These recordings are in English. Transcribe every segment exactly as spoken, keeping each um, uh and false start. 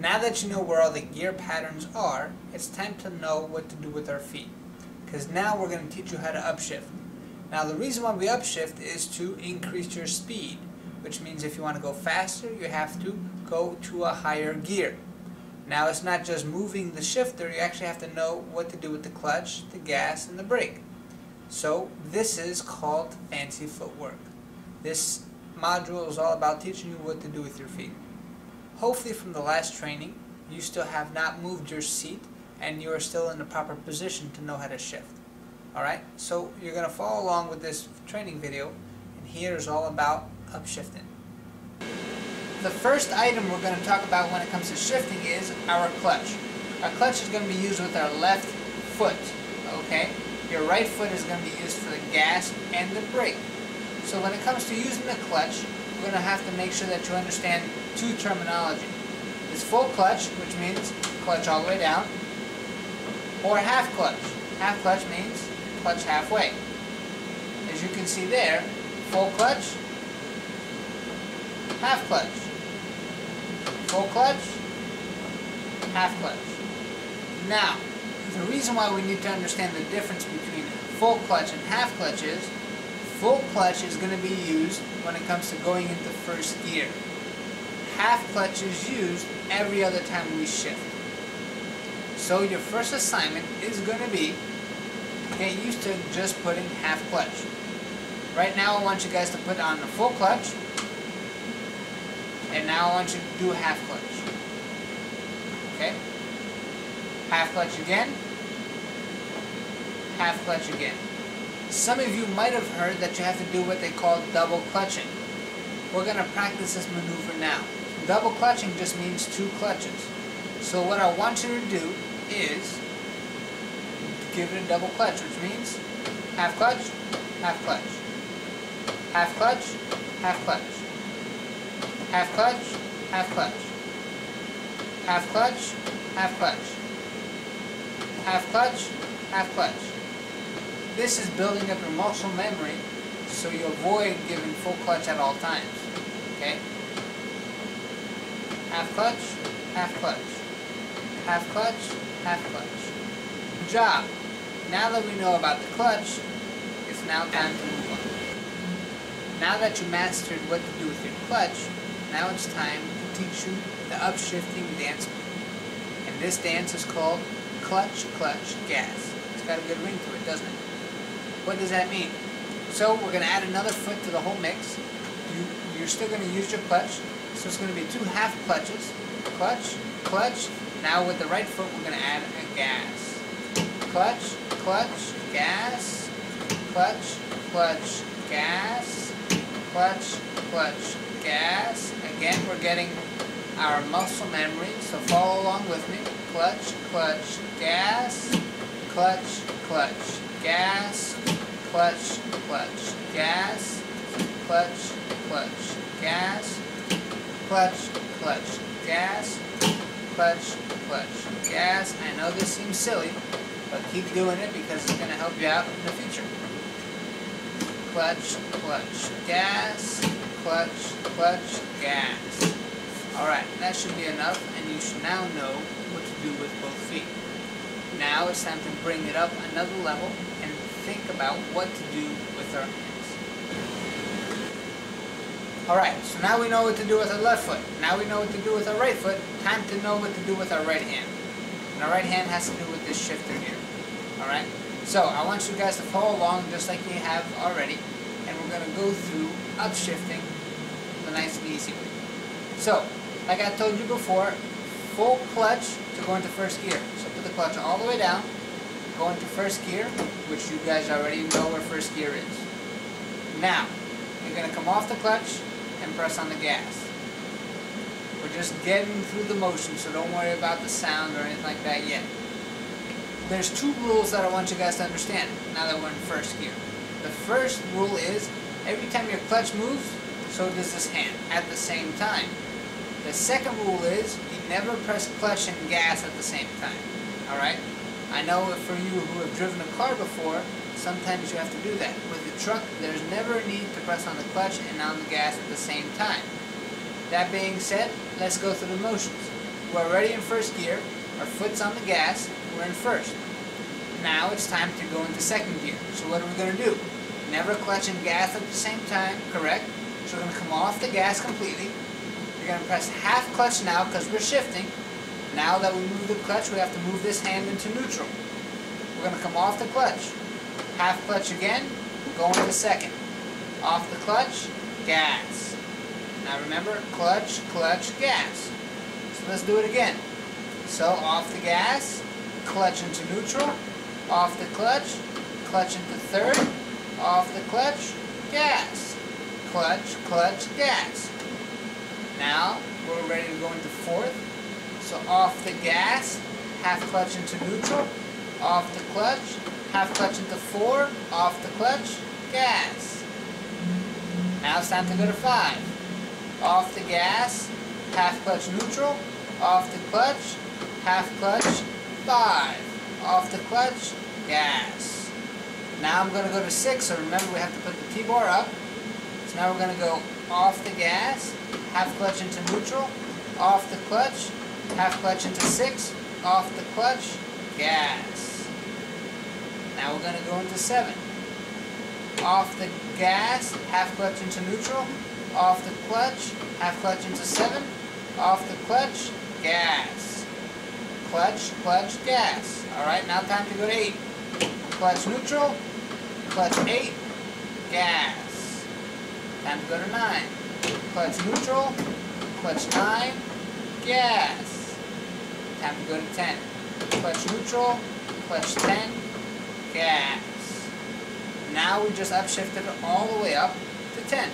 Now that you know where all the gear patterns are, it's time to know what to do with our feet. Because now we're going to teach you how to upshift. Now the reason why we upshift is to increase your speed, which means if you want to go faster, you have to go to a higher gear. Now it's not just moving the shifter, you actually have to know what to do with the clutch, the gas, and the brake. So this is called fancy footwork. This module is all about teaching you what to do with your feet. Hopefully from the last training, you still have not moved your seat and you are still in the proper position to know how to shift. Alright, so you're going to follow along with this training video, and here is all about upshifting. The first item we're going to talk about when it comes to shifting is our clutch. Our clutch is going to be used with our left foot, okay? Your right foot is going to be used for the gas and the brake. So when it comes to using the clutch, we're going to have to make sure that you understand two terminology. It's full clutch, which means clutch all the way down, or half clutch. Half clutch means clutch halfway. As you can see there, full clutch, half clutch. Full clutch, half clutch. Now, the reason why we need to understand the difference between full clutch and half clutch is full clutch is going to be used when it comes to going into first gear. Half clutch is used every other time we shift. So your first assignment is going to be get used to just putting half clutch. Right now I want you guys to put on the full clutch, and now I want you to do half clutch. Okay? Half clutch again, half clutch again. Some of you might have heard that you have to do what they call double clutching. We're going to practice this maneuver now. Double clutching just means two clutches. So what I want you to do is give it a double clutch, which means half clutch, half clutch, half clutch, half clutch, half clutch, half clutch, half clutch, half clutch, half clutch, half clutch. This is building up your muscle memory so you avoid giving full clutch at all times. Okay? Half clutch, half clutch, half clutch, half clutch. Good job. Now that we know about the clutch, it's now time to move on. Now that you mastered what to do with your clutch, now it's time to teach you the upshifting dance move. And this dance is called clutch, clutch, gas. It's got a good ring to it, doesn't it? What does that mean? So we're going to add another foot to the whole mix. You, you're still going to use your clutch. So it's going to be two half clutches. Clutch, clutch. Now with the right foot we're going to add a gas. Clutch, clutch, gas. Clutch, clutch, gas. Clutch, clutch, gas. Again, we're getting our muscle memory, so follow along with me. Clutch, clutch, gas. Clutch, clutch, gas. Clutch, clutch, gas. Clutch, clutch, gas. Clutch, clutch, gas. Clutch, clutch, gas. I know this seems silly, but keep doing it because it's going to help you out in the future. Clutch, clutch, gas. Clutch, clutch, gas. Alright, that should be enough, and you should now know what to do with both feet. Now it's time to bring it up another level and think about what to do with our hands. Alright, so now we know what to do with our left foot. Now we know what to do with our right foot. Time to know what to do with our right hand. And our right hand has to do with this shifter here. Alright? So I want you guys to follow along just like you have already. And we're going to go through upshifting the nice and easy way. So, like I told you before, full clutch to go into first gear. So put the clutch all the way down, go into first gear, which you guys already know where first gear is. Now, you're going to come off the clutch and press on the gas. We're just getting through the motion, so don't worry about the sound or anything like that yet. There's two rules that I want you guys to understand now that we're in first gear. The first rule is, every time your clutch moves, so does this hand at the same time. The second rule is, you never press clutch and gas at the same time. Alright? I know for you who have driven a car before, sometimes you have to do that. With the truck, there's never a need to press on the clutch and on the gas at the same time. That being said, let's go through the motions. we're already in first gear, our foot's on the gas, we're in first. Now it's time to go into second gear. So what are we going to do? Never clutch and gas at the same time, correct? So we're going to come off the gas completely. You're going to press half clutch now because we're shifting. Now that we move the clutch, we have to move this hand into neutral. We're going to come off the clutch. Half clutch again, go into second. Off the clutch, gas. Now remember, clutch, clutch, gas. So let's do it again. So off the gas, clutch into neutral, off the clutch, clutch into third, off the clutch, gas. Clutch, clutch, gas. Now we're ready to go into fourth. So off the gas, half clutch into neutral, off the clutch, half clutch into four, off the clutch, gas. Now it's time to go to five. Off the gas, half clutch neutral, off the clutch, half clutch, five. Off the clutch, gas. Now I'm going to go to six, so remember we have to put the T-bar up. So now we're going to go off the gas, half clutch into neutral, off the clutch, half clutch into six, off the clutch, gas. Now we're going to go into seven. Off the gas, half clutch into neutral, off the clutch, half clutch into seven, off the clutch, gas. Clutch, clutch, gas. Alright, now time to go to eight. Clutch neutral, clutch eight, gas. Time to go to nine. Clutch neutral, clutch nine, gas. Time to go to ten. Clutch neutral, clutch ten, gas. Now we just upshifted it all the way up to ten.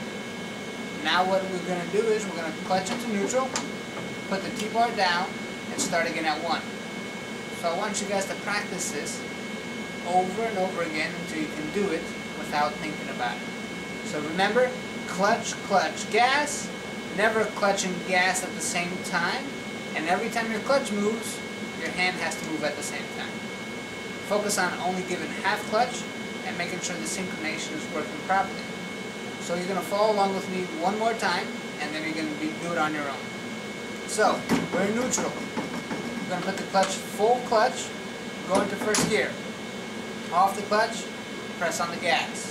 Now what we're going to do is we're going to clutch into neutral, put the T-bar down, and start again at one. So I want you guys to practice this over and over again until you can do it without thinking about it. So remember, clutch, clutch, gas, never clutch and gas at the same time, and every time your clutch moves, your hand has to move at the same time. Focus on only giving half clutch and making sure the synchronization is working properly. So you're going to follow along with me one more time, and then you're going to be, do it on your own. So, we're in neutral. We're going to put the clutch full clutch, go into first gear. Off the clutch, press on the gas.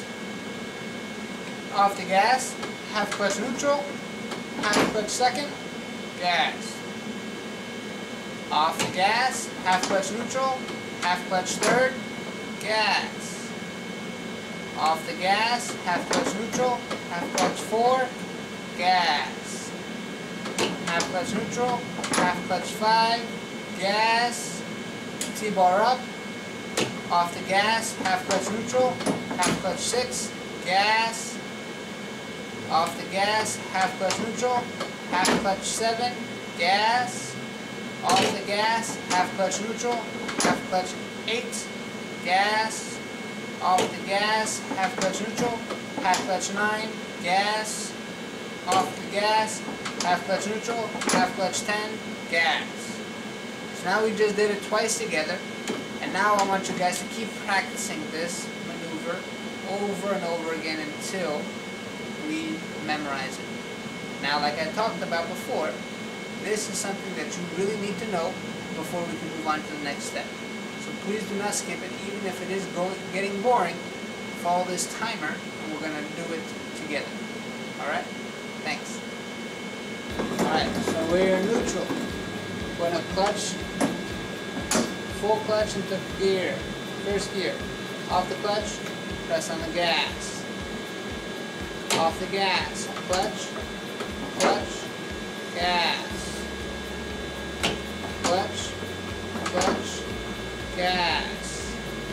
Off the gas, half clutch neutral, half clutch second, gas. Off the gas, half clutch neutral, half clutch third, gas. Off the gas, half clutch neutral, half clutch four, gas. Half clutch neutral, half clutch five, gas. T-bar up. Off the gas, half clutch neutral, half clutch six, gas. Off the gas, half clutch neutral, half clutch seven, gas. Off the gas, half clutch neutral, half clutch eight, gas. Off the gas, half clutch neutral, half clutch nine, gas. Off the gas, half clutch neutral, half clutch ten, gas. So now we just did it twice together, and now I want you guys to keep practicing this maneuver over and over again until we memorize it. Now, like I talked about before, this is something that you really need to know before we can move on to the next step. So please do not skip it, even if it is going, getting boring. Follow this timer, and we're going to do it together. Alright? Thanks. Alright, so we're in neutral. We're going to clutch, full clutch into gear, first gear. Off the clutch, press on the gas. Off the gas, clutch, clutch, gas. Clutch, clutch, gas.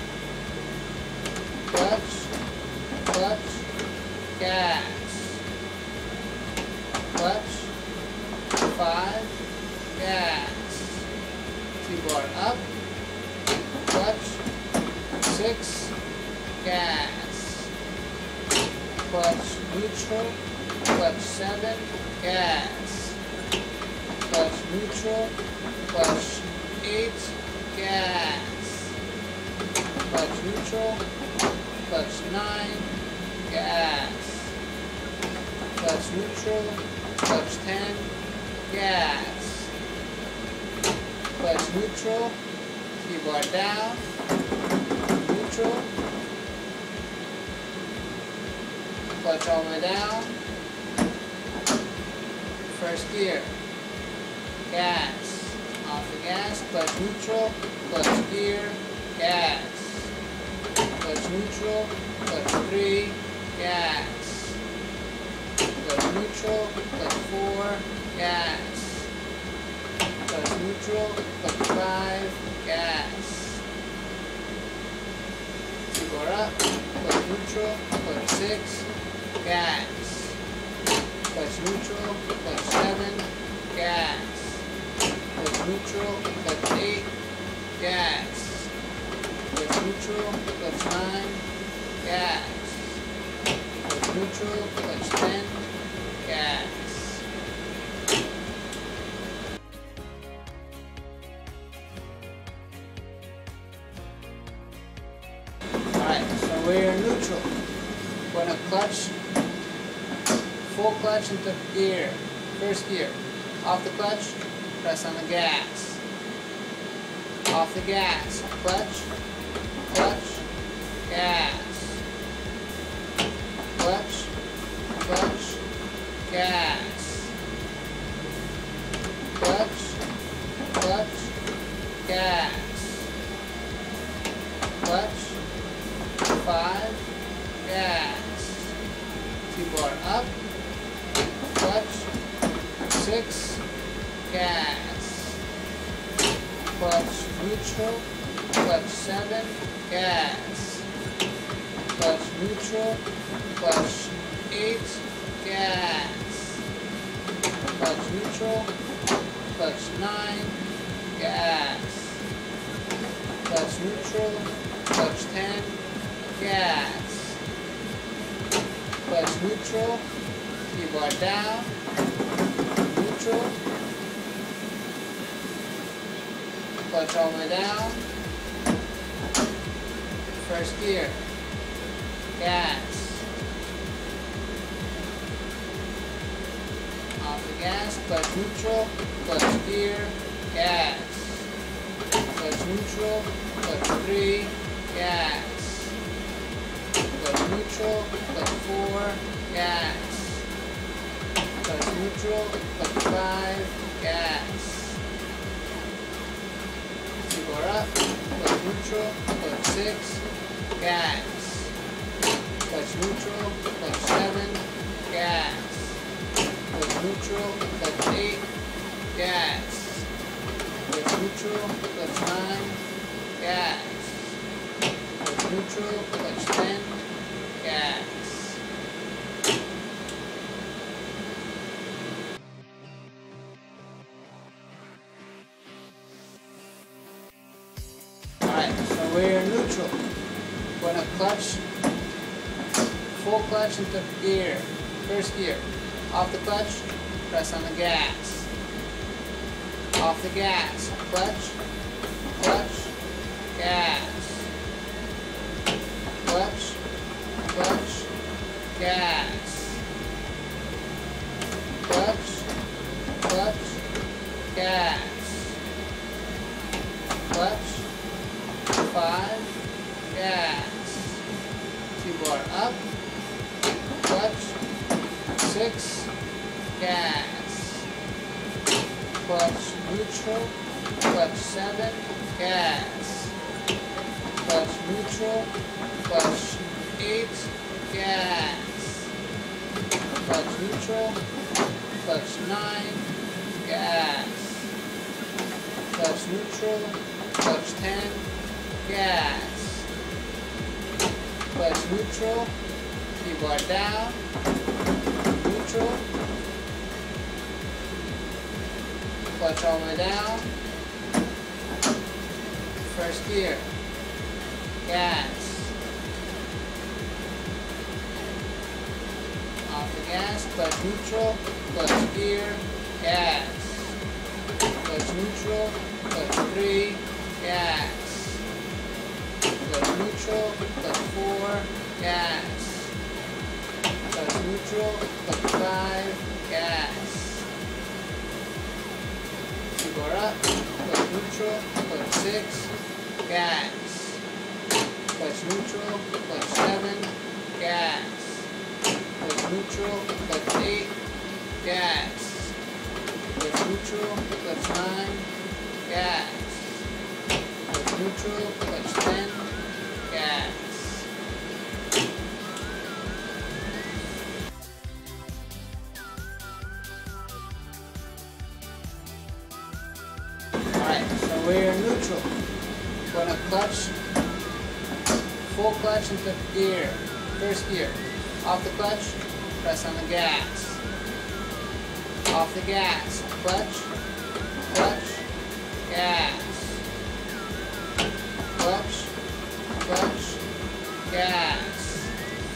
Clutch, clutch, gas. Clutch, five, gas. T-bar up. Clutch, six, gas. Clutch neutral, clutch seven, gas. Clutch neutral, clutch eight, gas. Clutch neutral, clutch nine, gas. Clutch neutral, clutch ten, gas. clutch neutral, T-bar down, neutral, clutch all the way down, first gear, gas, off the gas, clutch neutral, clutch gear, gas, clutch neutral, clutch three, gas, clutch neutral, clutch four, gas, clutch neutral, clutch five, gas, T-bar up, clutch neutral, clutch six, gas, clutch neutral, clutch seven, gas, clutch neutral, clutch eight, gas, clutch neutral, clutch nine, gas, clutch neutral, clutch ten, gas. Alright, so we're neutral. We're going to clutch, full clutch into gear, first gear. Off the clutch, press on the gas. Off the gas, clutch, clutch, gas. Clutch, clutch, gas. Clutch, clutch, gas. Clutch, five, gas. T-bar up, clutch, six, gas. Clutch neutral, clutch seven, gas. Clutch neutral, clutch eight, gas. Clutch neutral, clutch nine, gas. Clutch neutral, clutch ten, gas. Clutch neutral, T-bar down, neutral, clutch all the way down, first gear, gas, off the gas, clutch neutral, clutch gear, gas, clutch neutral, clutch three, gas, clutch neutral, clutch four, gas, clutch neutral, clutch five, gas. T-bar up, clutch neutral, clutch six, gas. Clutch neutral, clutch seven, gas. Clutch neutral, clutch eight, gas. Clutch neutral, clutch nine, gas. Clutch neutral, clutch ten, gas. Alright, so we're neutral. We're going to clutch, full clutch into gear, first gear. Off the clutch, press on the gas. Off the gas, clutch, clutch, gas. Clutch, clutch, gas. Clutch, clutch, gas. Clutch, five, gas. T-bar up, clutch, six, gas. Clutch neutral, clutch seven, gas. Clutch neutral, clutch eight, gas. Clutch neutral, clutch nine, gas. Clutch neutral, clutch ten, gas. Clutch neutral, T-bar down, neutral, clutch all the way down, first gear, gas, off the gas, clutch neutral, clutch gear, gas, clutch neutral, clutch three, gas, clutch neutral, clutch four, gas, clutch neutral, clutch five, gas, T-bar up, clutch neutral, clutch six, gas. Clutch neutral, clutch seven, gas. Clutch neutral, clutch eight, gas. Clutch neutral, clutch nine, gas. Clutch neutral, clutch ten, gas. Alright, so we're neutral. We're going to clutch, full clutch into gear, first gear. Off the clutch, press on the gas. Off the gas, clutch, clutch, gas. Clutch, clutch, gas.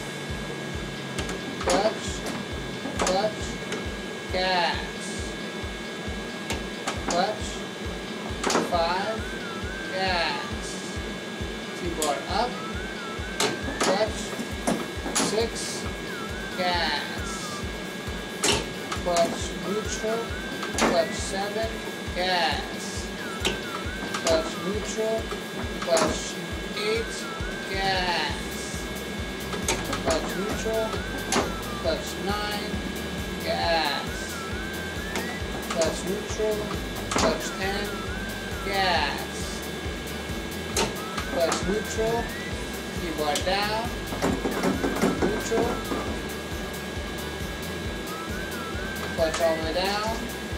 Clutch, clutch, gas. Clutch, five, gas. T-bar up, clutch, six, gas. Clutch neutral, clutch seven, gas. Clutch neutral, clutch eight, gas. Clutch neutral, clutch nine, gas. Clutch neutral, clutch ten, gas. Clutch neutral, T-bar down, neutral. Clutch all the way down.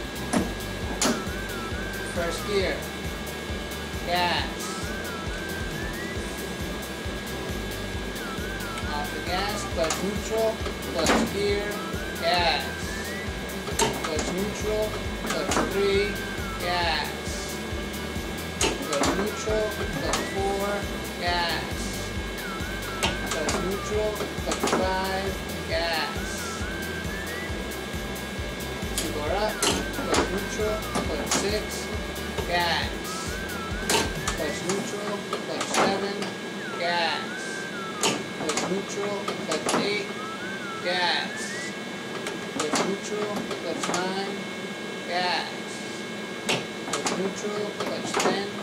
First gear. Gas. Off the gas. Clutch neutral. Clutch gear. Gas. Clutch neutral. Clutch three. Gas. Clutch neutral. Clutch four. Gas. Clutch neutral. Clutch five. Gas. T-bar up, clutch neutral, clutch six, gas. Clutch neutral, clutch seven, gas. Clutch neutral, clutch eight, gas. Clutch neutral, clutch nine, gas. Clutch neutral, clutch ten,